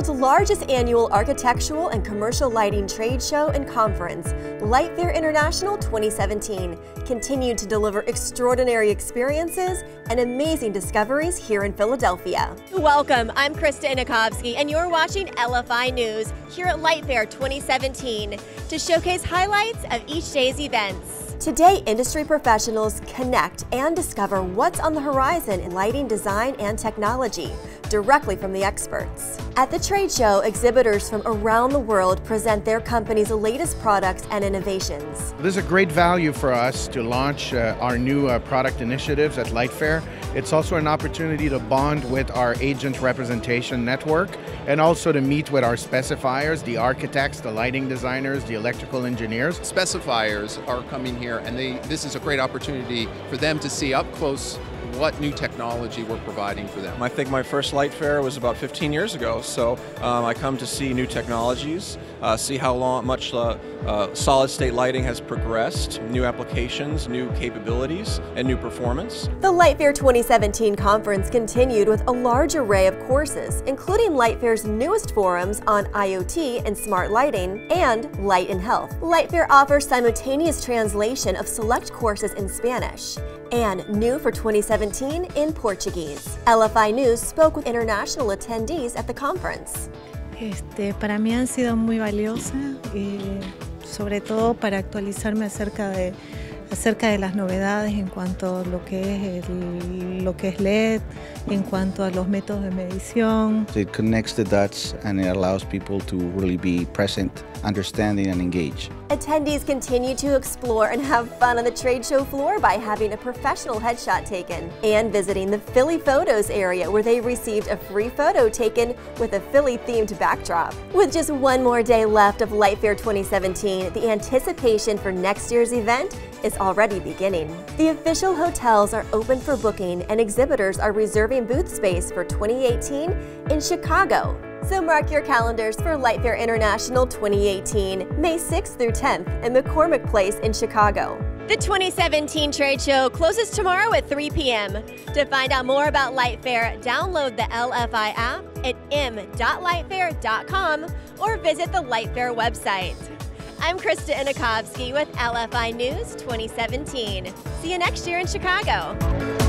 world's largest annual architectural and commercial lighting trade show and conference, LightFair International 2017, continued to deliver extraordinary experiences and amazing discoveries here in Philadelphia. Welcome, I'm Krista Inakovsky, and you're watching LFI News here at LightFair 2017 to showcase highlights of each day's events. Today, industry professionals connect and discover what's on the horizon in lighting design and technology, directly from the experts. At the trade show, exhibitors from around the world present their company's latest products and innovations. This is a great value for us to launch our new product initiatives at LightFair. It's also an opportunity to bond with our agent representation network and also to meet with our specifiers, the architects, the lighting designers, the electrical engineers. Specifiers are coming here, and this is a great opportunity for them to see up close what new technology we're providing for them. I think my first LightFair was about 15 years ago, so I come to see new technologies, see how much solid-state lighting has progressed, new applications, new capabilities, and new performance. The LightFair 2017 conference continued with a large array of courses, including LightFair's newest forums on IoT and smart lighting and light and health. LightFair offers simultaneous translation of select courses in Spanish and new for 2017 in Portuguese. LFI News spoke with international attendees at the conference. Para mí han sido muy valiosas y sobre todo para actualizarme acerca de las novedades en cuanto a lo que es LED, en cuanto a los métodos de medición. It connects the dots and it allows people to really be present, understanding and engage. Attendees continue to explore and have fun on the trade show floor by having a professional headshot taken and visiting the Philly Photos area where they received a free photo taken with a Philly-themed backdrop. With just one more day left of LightFair 2017, the anticipation for next year's event is already beginning. The official hotels are open for booking and exhibitors are reserving booth space for 2018 in Chicago. So mark your calendars for LightFair International 2018, May 6th through 10th in McCormick Place in Chicago. The 2017 trade show closes tomorrow at 3 p.m. To find out more about LightFair, download the LFI app at m.lightfair.com or visit the LightFair website. I'm Krista Inakovsky with LFI News 2017. See you next year in Chicago.